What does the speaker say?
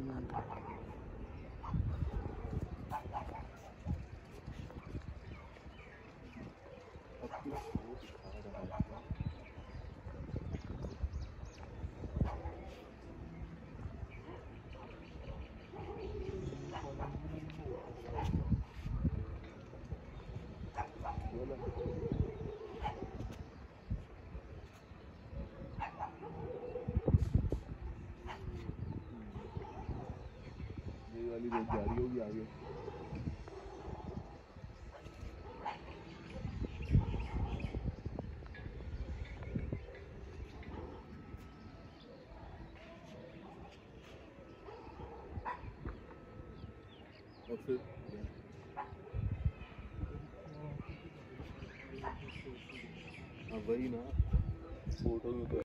वाली रोड जा रही होगी आगे। और फिर हाँ वही ना फोटो में तो